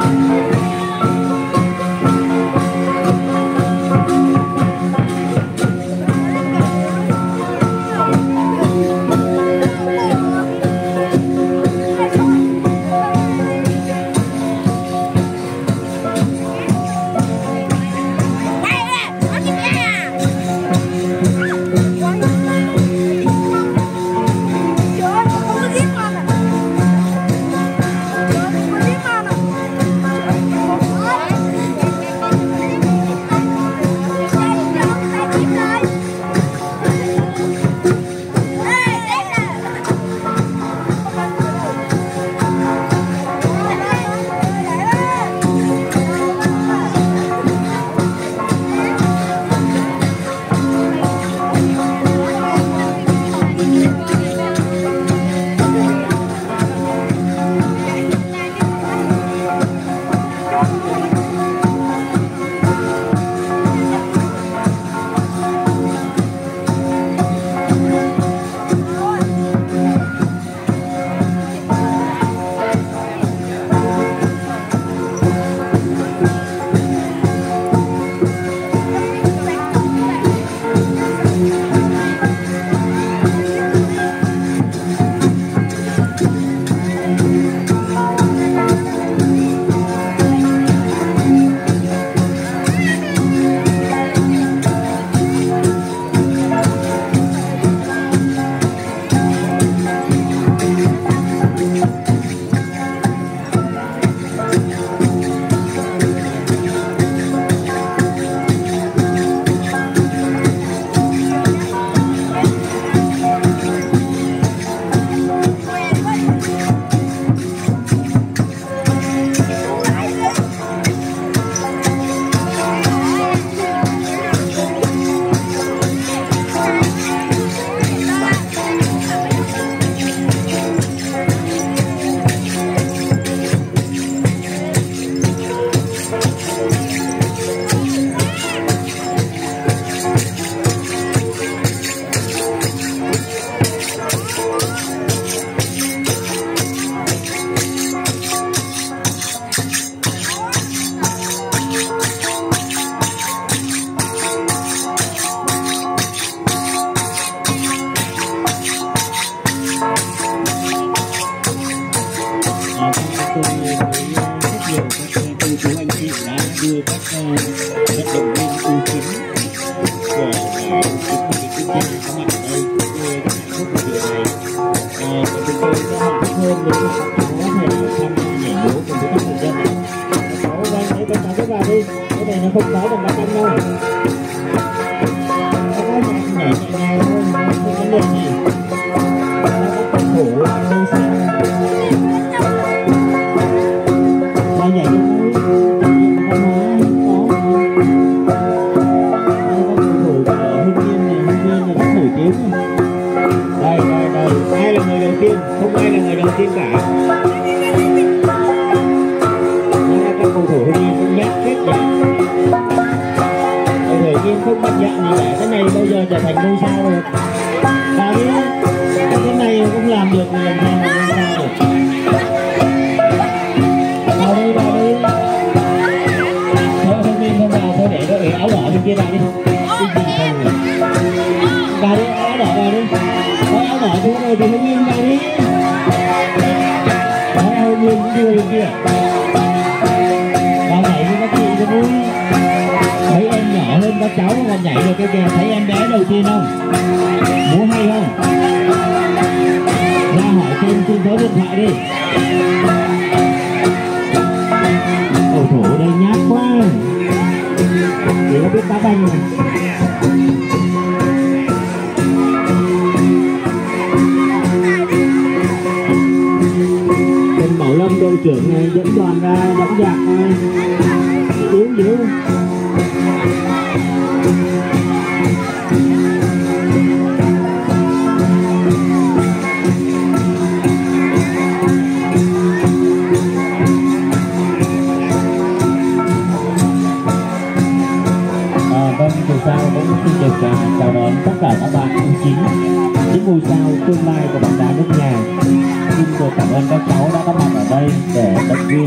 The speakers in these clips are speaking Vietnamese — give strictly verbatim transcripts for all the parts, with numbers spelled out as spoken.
Cảm ơn các cháu đã có mặt ở đây để động viên cổ vũ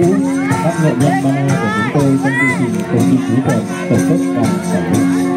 vũ các nghệ nhân Mana của chúng tôi trong chương trình tổ chức kỹ thuật tổ chức và sở hữu.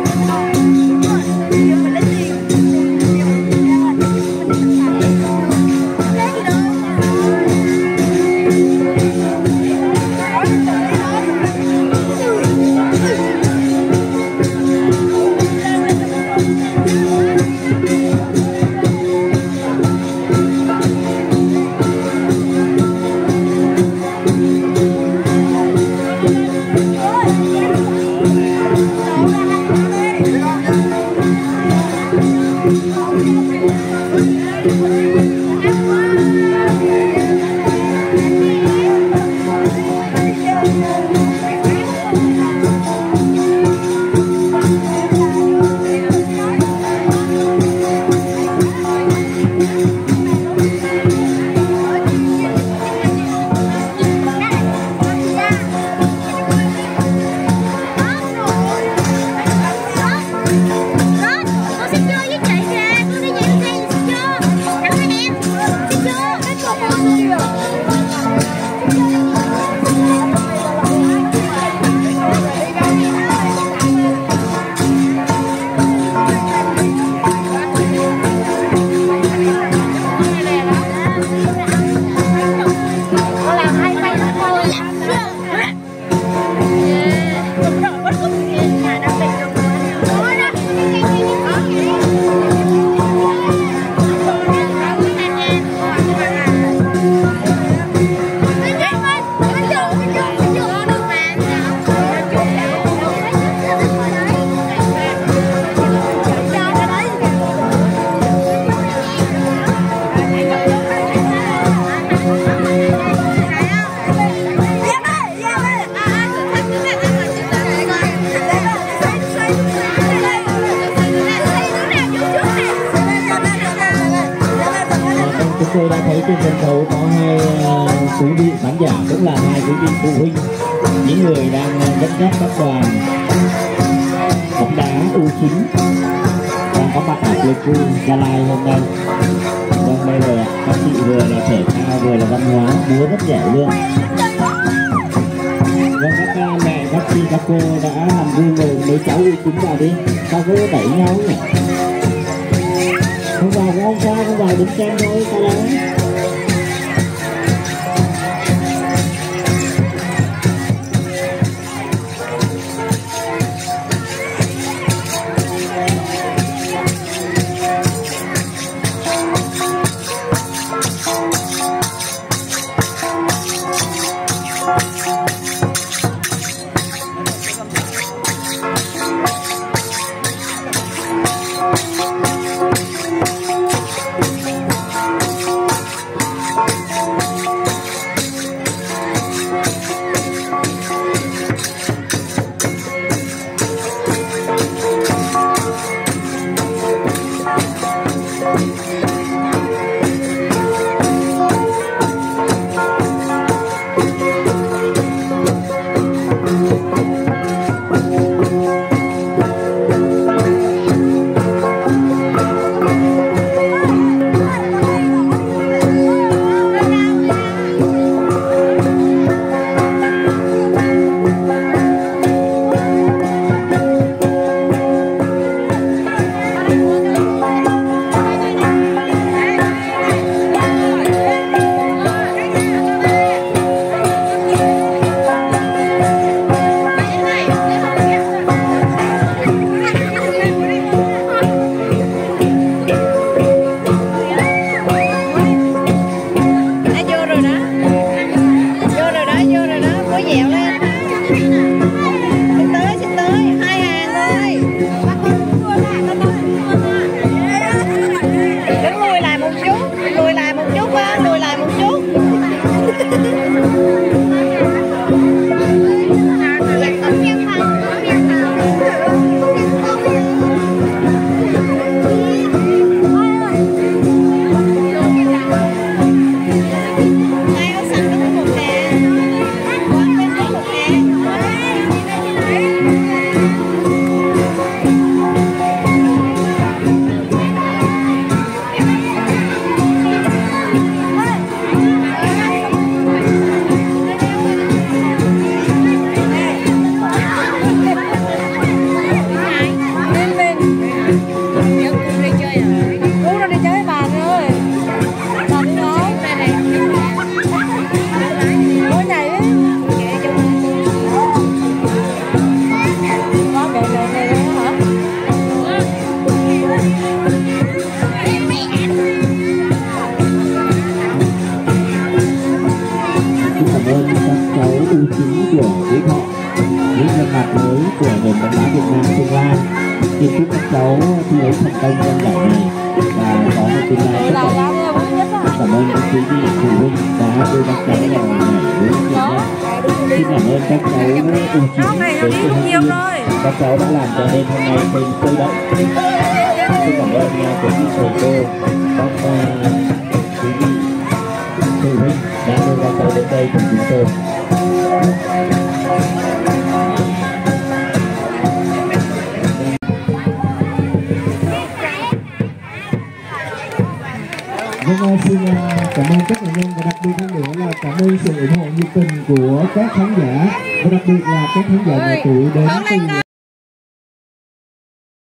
Tôi đã thấy trên sân khấu có hai quý vị khán giả, cũng là hai quý vị phụ huynh, những người đang dẫn dắt các đoàn bóng đá U chín đang có mặt ở Pleiku, Gia Lai hôm nay. Vâng, bây giờ các chị vừa là thể thao vừa là văn hóa, múa rất dẻo luôn. Vâng, các mẹ, các chị, các cô đã làm vui mừng mấy cháu U chín vào đi, sao cứ đẩy nhau nhỉ? Không vào cũng không sao, không vào đứng xem thôi, sao đâu. các cháu u chín của Phú Thọ, những gương mặt mới của nền bóng đá Việt Nam tương lai. Xin chúc các cháu thi đấu thành công trong giải này và có một tương lai tốt đẹp. Cảm ơn các quý vị phụ huynh đã đưa các cháu vào giải đấu Việt Nam. Xin cảm ơn các cháu u chín đến từ Hưng Yên. Các cháu đã làm cho nên hôm nay mình sôi động. Xin cảm ơn quý vị thầy cô, các quý vị phụ huynh đã đưa các cháu đến đây cùng chúng tôi. Vâng, xin cảm ơn các nghệ nhân và đặc biệt hơn nữa là cảm ơn sự ủng hộ nhiệt tình của các khán giả và đặc biệt là các khán giả nhỏ tuổi đến từ